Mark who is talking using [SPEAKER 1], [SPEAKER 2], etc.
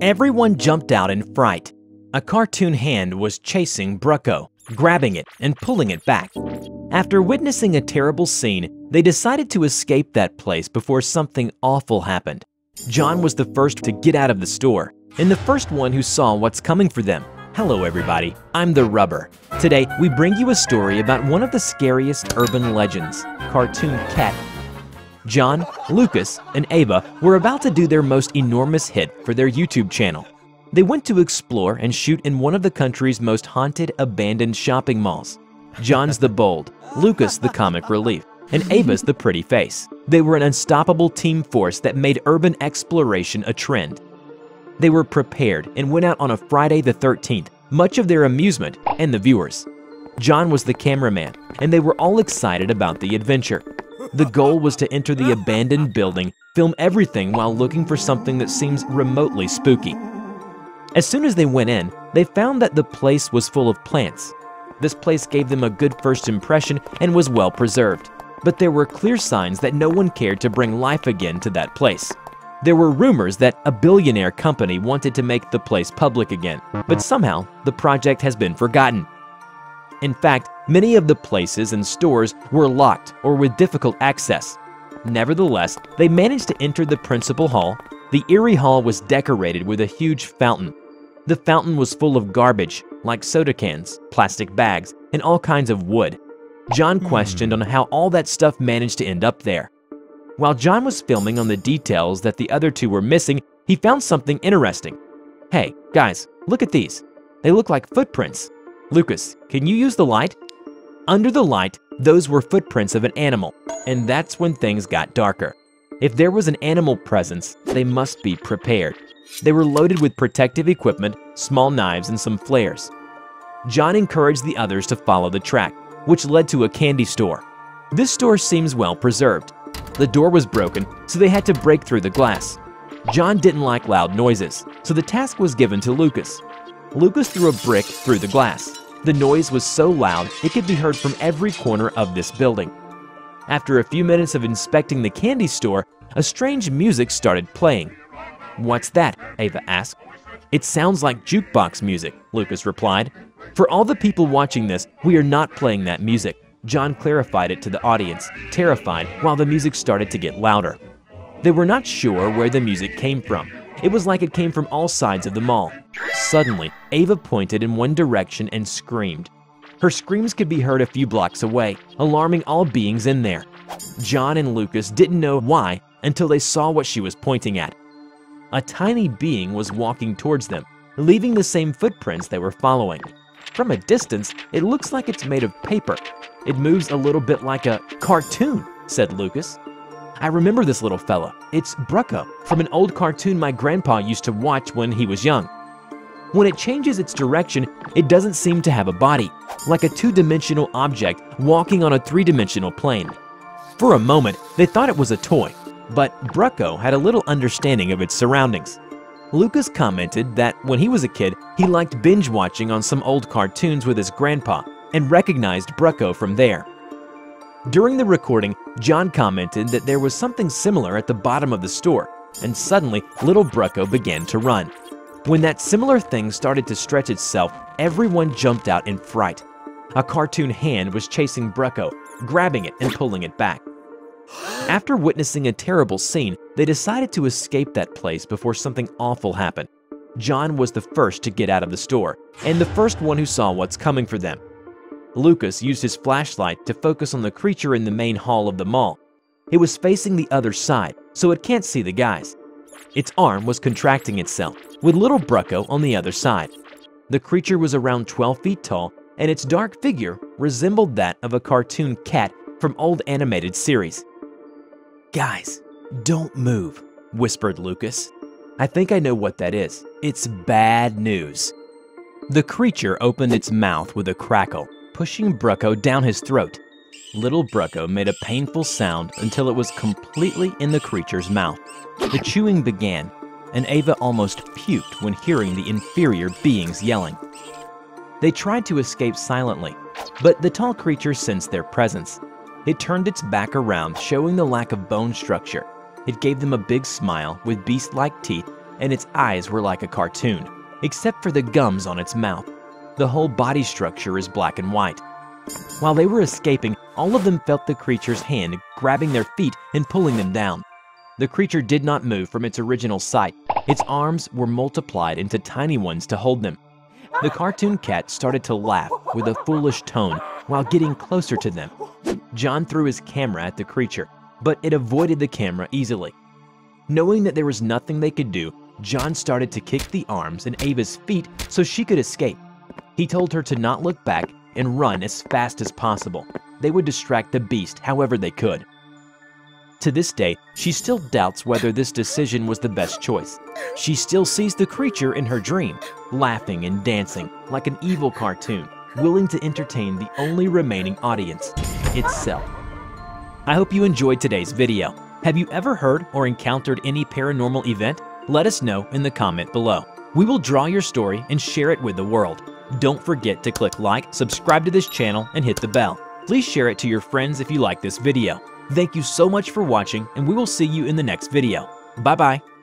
[SPEAKER 1] Everyone jumped out in fright. A cartoon hand was chasing Brucko, grabbing it and pulling it back. After witnessing a terrible scene, they decided to escape that place before something awful happened. John was the first to get out of the store, and the first one who saw what's coming for them. Hello everybody, I'm the Rubber. Today, we bring you a story about one of the scariest urban legends, Cartoon Cat. John, Lucas, and Ava were about to do their most enormous hit for their YouTube channel. They went to explore and shoot in one of the country's most haunted, abandoned shopping malls. John's the bold, Lucas the comic relief, and Ava's the pretty face. They were an unstoppable team force that made urban exploration a trend. They were prepared and went out on a Friday the 13th, much of their amusement and the viewers. John was the cameraman, and they were all excited about the adventure. The goal was to enter the abandoned building, film everything while looking for something that seems remotely spooky. As soon as they went in, they found that the place was full of plants. This place gave them a good first impression and was well preserved, but there were clear signs that no one cared to bring life again to that place. There were rumors that a billionaire company wanted to make the place public again, but somehow the project has been forgotten. In fact, many of the places and stores were locked or with difficult access. Nevertheless, they managed to enter the principal hall. The eerie hall was decorated with a huge fountain. The fountain was full of garbage, like soda cans, plastic bags, and all kinds of wood. John questioned on how all that stuff managed to end up there. While John was filming on the details that the other two were missing, he found something interesting. Hey, guys, look at these. They look like footprints. Lucas, can you use the light? Under the light, those were footprints of an animal, and that's when things got darker. If there was an animal presence, they must be prepared. They were loaded with protective equipment, small knives, and some flares. John encouraged the others to follow the track, which led to a candy store. This store seems well preserved. The door was broken, so they had to break through the glass. John didn't like loud noises, so the task was given to Lucas. Lucas threw a brick through the glass. The noise was so loud it could be heard from every corner of this building. After a few minutes of inspecting the candy store, a strange music started playing. "What's that?" Ava asked. "It sounds like jukebox music," Lucas replied. "For all the people watching this, we are not playing that music." John clarified it to the audience, terrified, while the music started to get louder. They were not sure where the music came from. It was like it came from all sides of the mall. Suddenly, Ava pointed in one direction and screamed. Her screams could be heard a few blocks away, alarming all beings in there. John and Lucas didn't know why until they saw what she was pointing at. A tiny being was walking towards them, leaving the same footprints they were following. From a distance, it looks like it's made of paper. It moves a little bit like a cartoon, said Lucas. I remember this little fella. It's Brucko, from an old cartoon my grandpa used to watch when he was young. When it changes its direction, it doesn't seem to have a body, like a two-dimensional object walking on a three-dimensional plane. For a moment, they thought it was a toy, but Brucko had a little understanding of its surroundings. Lucas commented that when he was a kid, he liked binge-watching on some old cartoons with his grandpa and recognized Brucko from there. During the recording, John commented that there was something similar at the bottom of the store, and suddenly, little Brucko began to run. When that similar thing started to stretch itself, everyone jumped out in fright. A cartoon hand was chasing Brucko, grabbing it and pulling it back. After witnessing a terrible scene, they decided to escape that place before something awful happened. John was the first to get out of the store, and the first one who saw what's coming for them. Lucas used his flashlight to focus on the creature in the main hall of the mall. It was facing the other side, so it can't see the guys. Its arm was contracting itself, with little Brucko on the other side. The creature was around 12 feet tall, and its dark figure resembled that of a cartoon cat from old animated series. Guys, don't move, whispered Lucas. I think I know what that is. It's bad news. The creature opened its mouth with a crackle, pushing Brucko down his throat. Little Brucko made a painful sound until it was completely in the creature's mouth. The chewing began, and Ava almost puked when hearing the inferior beings yelling. They tried to escape silently, but the tall creature sensed their presence. It turned its back around, showing the lack of bone structure. It gave them a big smile with beast-like teeth and its eyes were like a cartoon, except for the gums on its mouth. The whole body structure is black and white. While they were escaping, all of them felt the creature's hand grabbing their feet and pulling them down. The creature did not move from its original site. Its arms were multiplied into tiny ones to hold them. The cartoon cat started to laugh with a foolish tone while getting closer to them. John threw his camera at the creature, but it avoided the camera easily. Knowing that there was nothing they could do, John started to kick the arms and Ava's feet so she could escape. He told her to not look back and run as fast as possible. They would distract the beast however they could. To this day, she still doubts whether this decision was the best choice. She still sees the creature in her dream, laughing and dancing like an evil cartoon, willing to entertain the only remaining audience, itself. I hope you enjoyed today's video. Have you ever heard or encountered any paranormal event? Let us know in the comment below. We will draw your story and share it with the world. Don't forget to click like, subscribe to this channel, and hit the bell. Please share it to your friends if you like this video. Thank you so much for watching, and we will see you in the next video. Bye-bye.